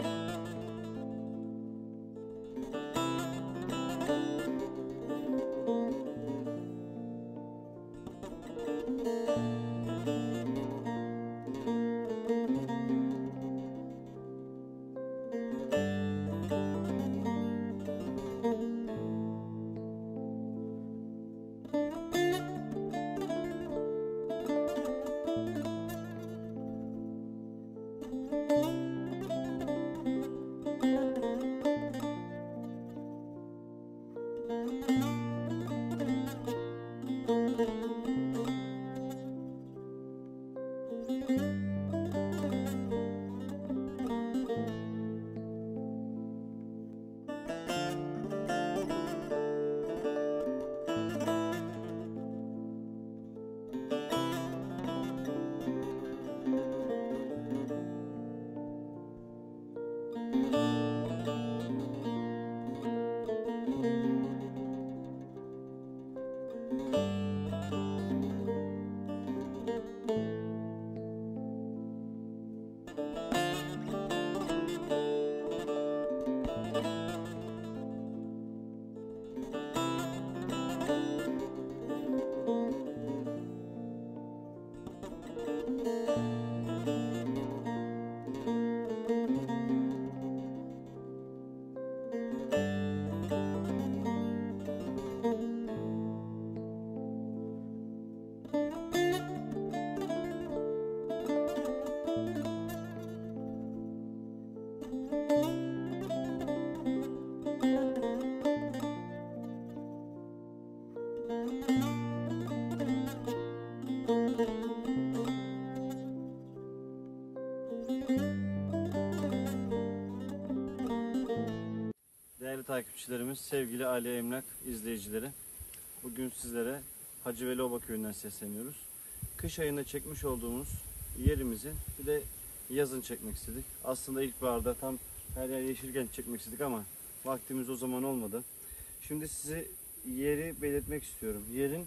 Değerli takipçilerimiz, sevgili Ali Emlak izleyicileri, bugün sizlere Hacı Veli Oba köyünden sesleniyoruz. Kış ayında çekmiş olduğumuz yerimizi bir de yazın çekmek istedik. Aslında ilkbaharda tam her yer yeşilken çekmek istedik ama vaktimiz o zaman olmadı. Şimdi size yeri belirtmek istiyorum. Yerin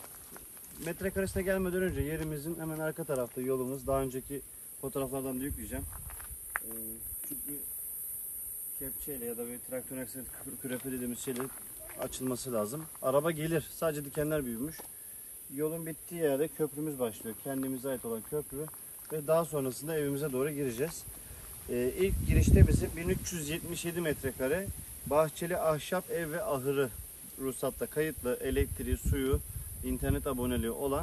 metrekaresine gelmeden önce yerimizin hemen arka tarafta yolumuz. Daha önceki fotoğraflardan da yükleyeceğim. Çünkü kepçeyle ya da bir traktör aksine kürefe dediğimiz şeyle açılması lazım. Araba gelir. Sadece dikenler büyümüş. Yolun bittiği yerde köprümüz başlıyor. Kendimize ait olan köprü ve daha sonrasında evimize doğru gireceğiz. İlk girişte bizi 1377 metrekare bahçeli ahşap ev ve ahırı ruhsatla kayıtlı, elektriği, suyu, internet aboneliği olan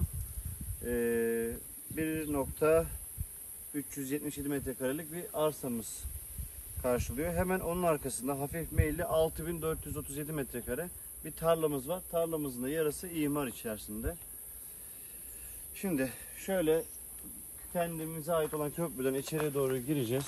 1.377 metrekarelik bir arsamız karşılıyor. Hemen onun arkasında hafif meyilli 6437 metrekare bir tarlamız var. Tarlamızın da yarısı imar içerisinde. Şimdi şöyle kendimize ait olan köprüden içeriye doğru gireceğiz.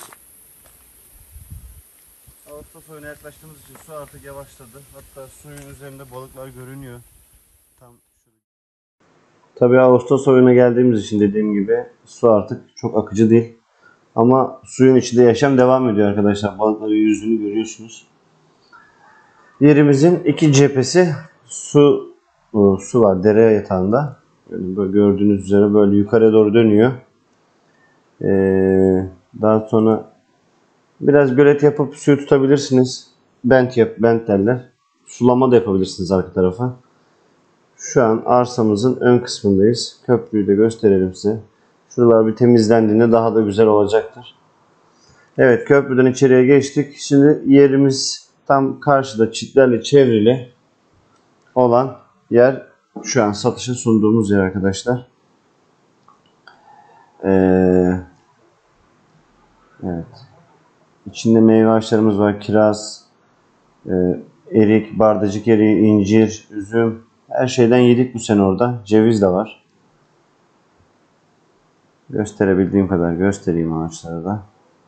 Ağustos ayına yaklaştığımız için su artık yavaşladı. Hatta suyun üzerinde balıklar görünüyor. Tam şurada. Tabii Ağustos ayına geldiğimiz için dediğim gibi su artık çok akıcı değil. Ama suyun içinde yaşam devam ediyor arkadaşlar. Balıkların yüzünü görüyorsunuz. Yerimizin iki cephesi su var dere yatağında. Yani böyle gördüğünüz üzere böyle yukarıya doğru dönüyor. Daha sonra biraz gölet yapıp suyu tutabilirsiniz. Bent derler. Sulama da yapabilirsiniz arka tarafa. Şu an arsamızın ön kısmındayız. Köprüyü de gösterelim size. Şuralar bir temizlendiğinde daha da güzel olacaktır. Evet, köprüden içeriye geçtik. Şimdi yerimiz tam karşıda çitlerle çevrili olan yer. Şu an satışa sunduğumuz yer arkadaşlar. Evet. İçinde meyve ağaçlarımız var. Kiraz, erik, bardacık eriği, incir, üzüm. Her şeyden yedik bu sene orada. Ceviz de var. Gösterebildiğim kadar göstereyim ağaçları da.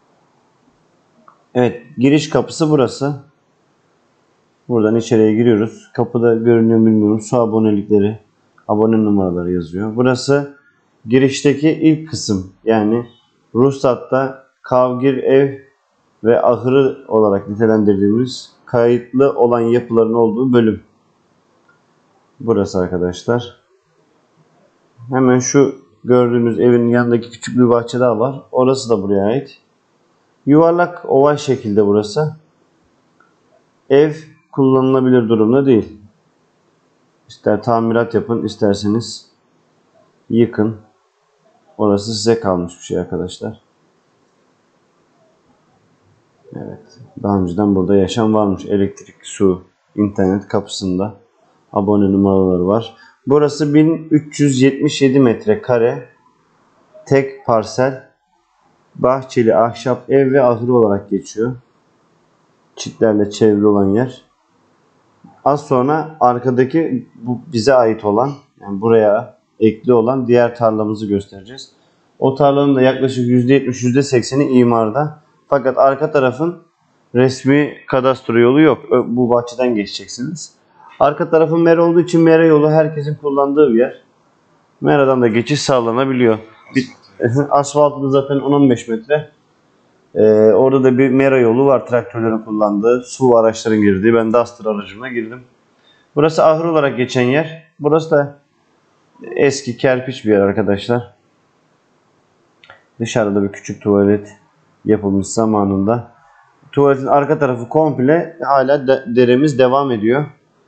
Evet, giriş kapısı burası. Buradan içeriye giriyoruz. Kapıda görünüyor mu bilmiyorum. Su abonelikleri, abone numaraları yazıyor. Burası girişteki ilk kısım. Yani ruhsatta kavgir ev ve ahırı olarak nitelendirdiğimiz kayıtlı olan yapıların olduğu bölüm. Burası arkadaşlar. Hemen şu gördüğünüz evin yanındaki küçük bir bahçe daha var. Orası da buraya ait. Yuvarlak oval şekilde burası. Ev kullanılabilir durumda değil. İster tamirat yapın, isterseniz yıkın. Orası size kalmış bir şey arkadaşlar. Evet. Daha önceden burada yaşam varmış. Elektrik, su, internet kapısında. Abone numaraları var. Burası 1377 metrekare. Tek parsel. Bahçeli, ahşap ev ve ahır olarak geçiyor. Çitlerle çevrili olan yer. Az sonra arkadaki bu bize ait olan, yani buraya ekli olan diğer tarlamızı göstereceğiz. O tarlanın da yaklaşık %70, %80'i imarda. Fakat arka tarafın resmi kadastro yolu yok. Bu bahçeden geçeceksiniz. Arka tarafın mera olduğu için mera yolu herkesin kullandığı bir yer. Meradan da geçiş sağlanabiliyor. Asfaltı da zaten 10-15 metre. Orada da bir mera yolu var, traktörlerin kullandığı, su araçların girdiği. Ben Duster aracımla girdim. Burası ahır olarak geçen yer. Burası da eski kerpiç bir yer arkadaşlar. Dışarıda bir küçük tuvalet yapılmış zamanında. Tuvaletin arka tarafı komple hala deremiz devam ediyor.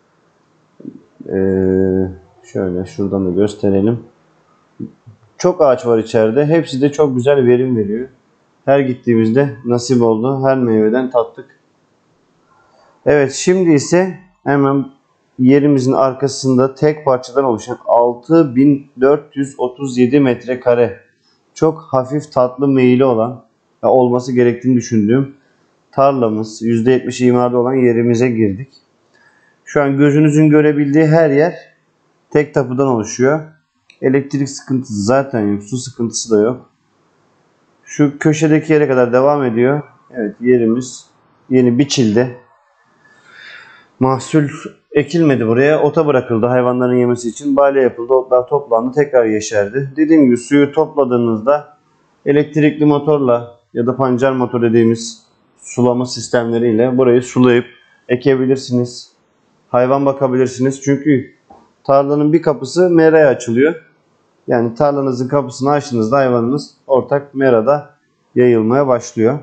Şöyle şuradan da gösterelim. Çok ağaç var içeride. Hepsi de çok güzel verim veriyor. Her gittiğimizde nasip oldu. Her meyveden tattık. Evet, şimdi ise hemen yerimizin arkasında tek parçadan oluşan 6437 metrekare çok hafif tatlı meyili olan, olması gerektiğini düşündüğüm tarlamız, %70 imarda olan yerimize girdik. Şu an gözünüzün görebildiği her yer tek tapudan oluşuyor. Elektrik sıkıntısı zaten yok. Su sıkıntısı da yok. Şu köşedeki yere kadar devam ediyor. Evet, yerimiz yeni biçildi. Mahsul ekilmedi buraya. Ota bırakıldı hayvanların yemesi için. Balya yapıldı. Otlar toplandı. Tekrar yeşerdi. Dediğim gibi suyu topladığınızda elektrikli motorla ya da pancar motor dediğimiz sulama sistemleriyle burayı sulayıp ekebilirsiniz. Hayvan bakabilirsiniz. Çünkü tarlanın bir kapısı meraya açılıyor. Yani tarlanızın kapısını açtığınızda hayvanınız ortak merada yayılmaya başlıyor.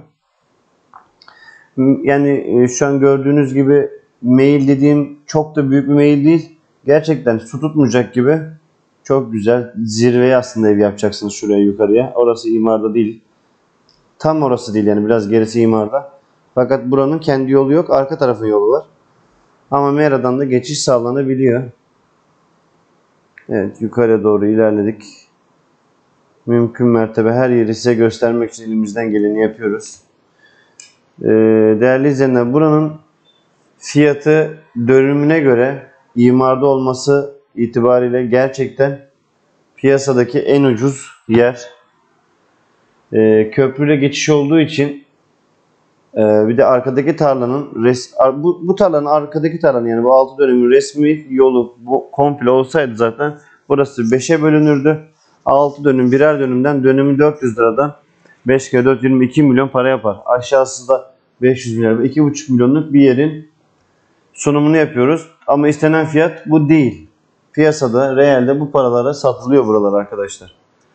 Yani şu an gördüğünüz gibi meyil dediğim çok da büyük bir meyil değil. Gerçekten su tutmayacak gibi çok güzel. Zirveye aslında ev yapacaksınız şuraya yukarıya. Orası imarda değil. Tam orası değil, yani biraz gerisi imarda. Fakat buranın kendi yolu yok. Arka tarafın yolu var. Ama meradan da geçiş sağlanabiliyor. Evet, yukarıya doğru ilerledik. Mümkün mertebe her yeri size göstermek için elimizden geleni yapıyoruz. Değerli izleyenler, buranın fiyatı dönümüne göre imarda olması itibariyle gerçekten piyasadaki en ucuz yer. Köprüyle geçiş olduğu için bir de arkadaki tarlanın bu tarlanın arkadaki tarlanın, yani bu 6 dönümün resmi yolu bu komple olsaydı zaten burası 5'e bölünürdü. 6 dönüm birer dönümden dönümü 400 liradan 5 kere 4 22 milyon para yapar. Aşağısı da 500 milyar, 2,5 milyonluk bir yerin sunumunu yapıyoruz. Ama istenen fiyat bu değil. Piyasada, realde bu paralara satılıyor buralar arkadaşlar.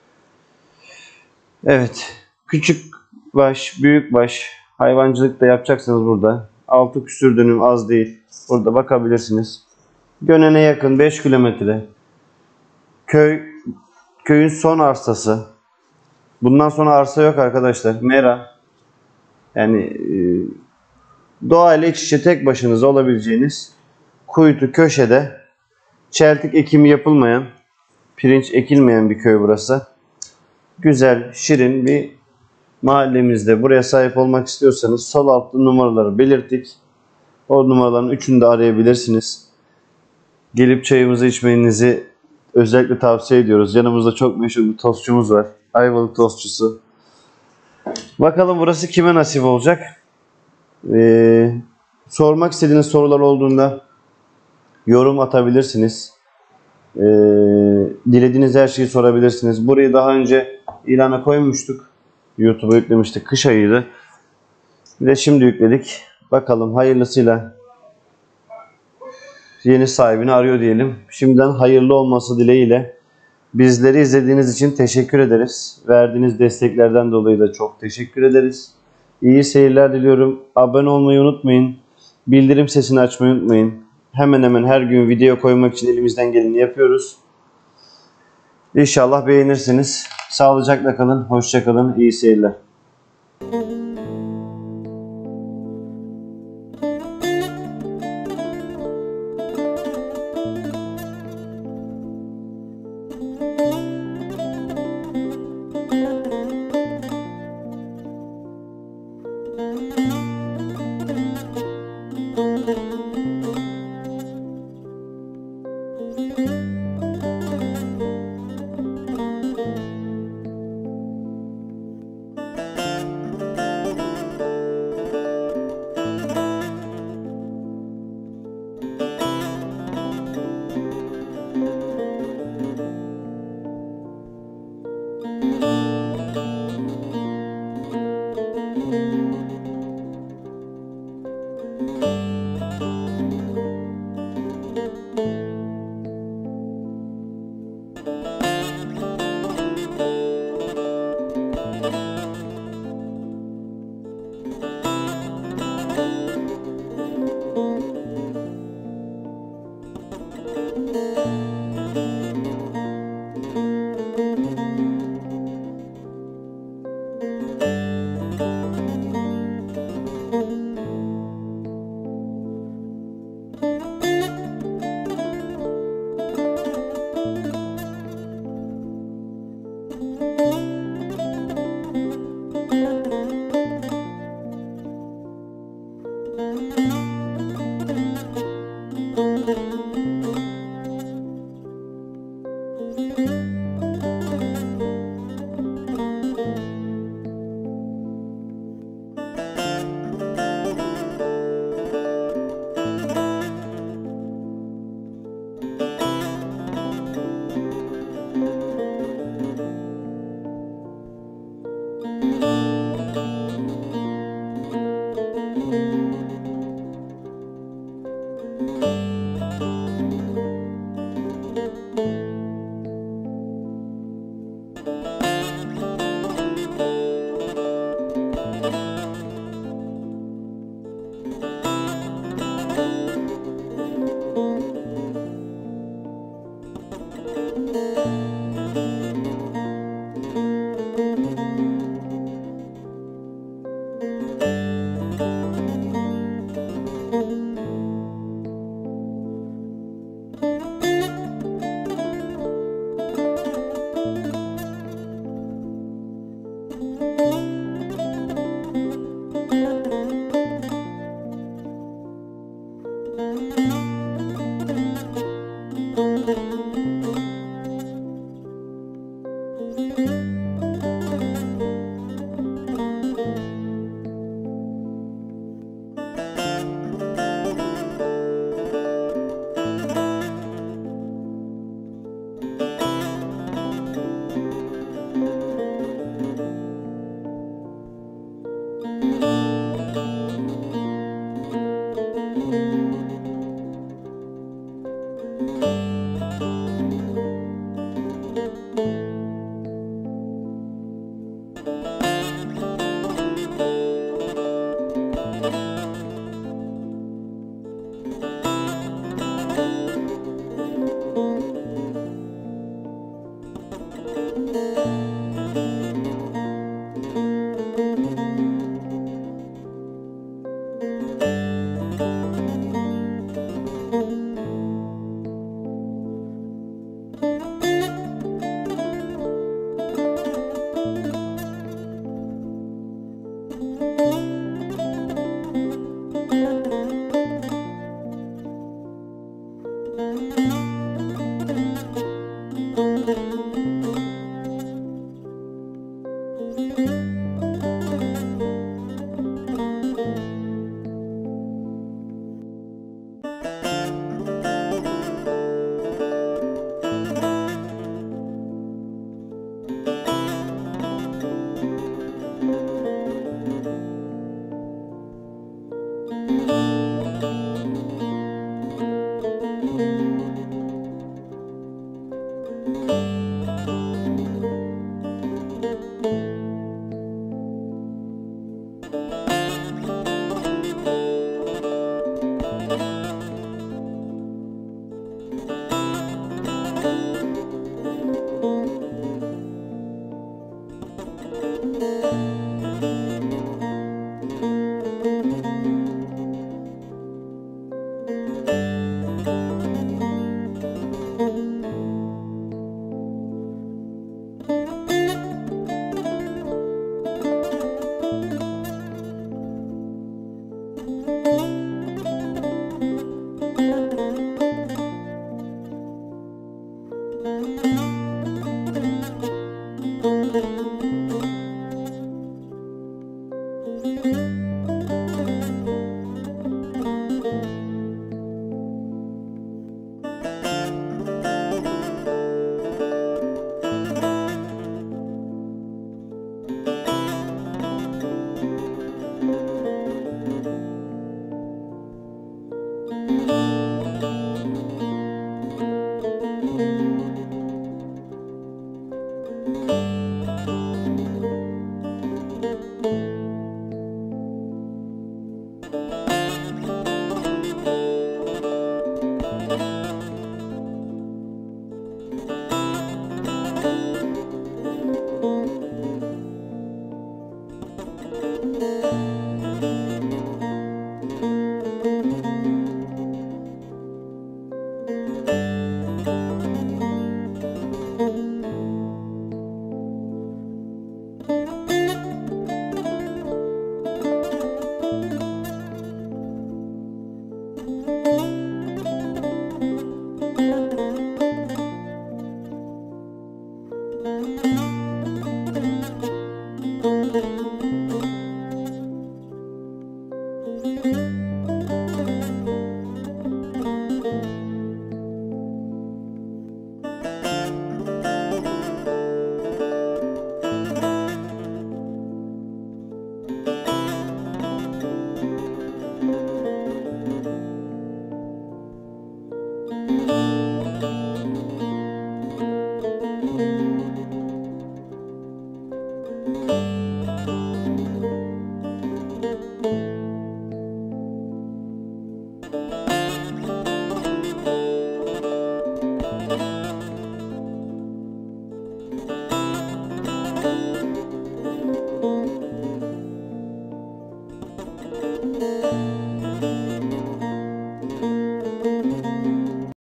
Evet. Küçük baş, büyük baş hayvancılık da yapacaksınız burada. 6 küsür dönüm az değil. Burada bakabilirsiniz. Gönen'e yakın 5 kilometre. Köyün son arsası. Bundan sonra arsa yok arkadaşlar. Mera. Yani doğayla iç içe tek başınıza olabileceğiniz kuytu köşede, çeltik ekimi yapılmayan, pirinç ekilmeyen bir köy burası. Güzel, şirin bir mahallemizde. Buraya sahip olmak istiyorsanız sol altta numaraları belirttik. O numaraların üçünü de arayabilirsiniz. Gelip çayımızı içmenizi özellikle tavsiye ediyoruz. Yanımızda çok meşhur bir tostçumuz var. Ayvalık tostçusu. Bakalım burası kime nasip olacak? Sormak istediğiniz sorular olduğunda yorum atabilirsiniz. Dilediğiniz her şeyi sorabilirsiniz. Burayı daha önce ilana koymuştuk. YouTube'a yüklemiştik. Kış ayıydı. Bir de şimdi yükledik. Bakalım hayırlısıyla yeni sahibini arıyor diyelim. Şimdiden hayırlı olması dileğiyle bizleri izlediğiniz için teşekkür ederiz. Verdiğiniz desteklerden dolayı da çok teşekkür ederiz. İyi seyirler diliyorum. Abone olmayı unutmayın. Bildirim sesini açmayı unutmayın. Hemen hemen her gün video koymak için elimizden geleni yapıyoruz. İnşallah beğenirsiniz. Sağlıcakla kalın, hoşça kalın, iyi seyirler.